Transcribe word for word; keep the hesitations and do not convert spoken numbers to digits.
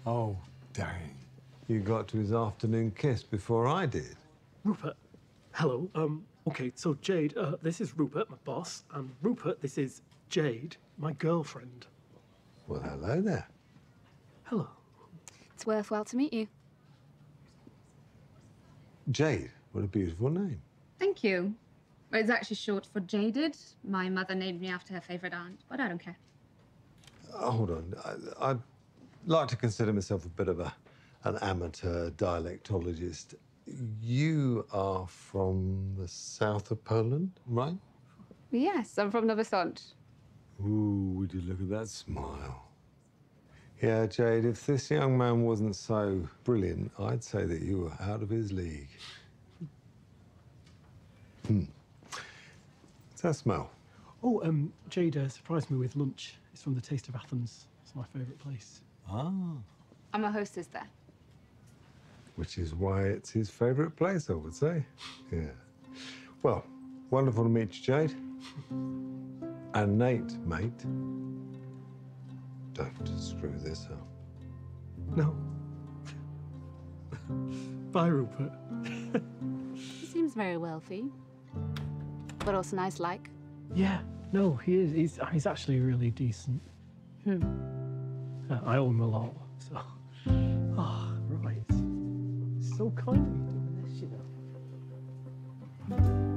Oh, dang. You got to his afternoon kiss before I did. Rupert, hello. Um, okay, so Jade, uh, this is Rupert, my boss, and Rupert, this is Jade, my girlfriend. Well, hello there. Hello. It's worthwhile to meet you. Jade, what a beautiful name. Thank you. It's actually short for Jaded. My mother named me after her favorite aunt, but I don't care. Uh, hold on. I, I'd like to consider myself a bit of a, an amateur dialectologist. You are from the south of Poland, right? Yes, I'm from Nowy Sącz. Ooh, would you look at that smile? Yeah, Jade, if this young man wasn't so brilliant, I'd say that you were out of his league. Hmm. What's that smell? Oh, um, Jade uh, surprised me with lunch. It's from the Taste of Athens. It's my favourite place. Ah. I'm a hostess there. Which is why it's his favourite place, I would say. Yeah. Well, wonderful to meet you, Jade. And Nate, mate. Don't screw this up. No. Bye, Rupert. He seems very wealthy, but also nice-like. Yeah, no, he is. He's, he's actually really decent. Hmm. Uh, I owe him a lot, so... Oh, right. It's so kind of you doing this, you know.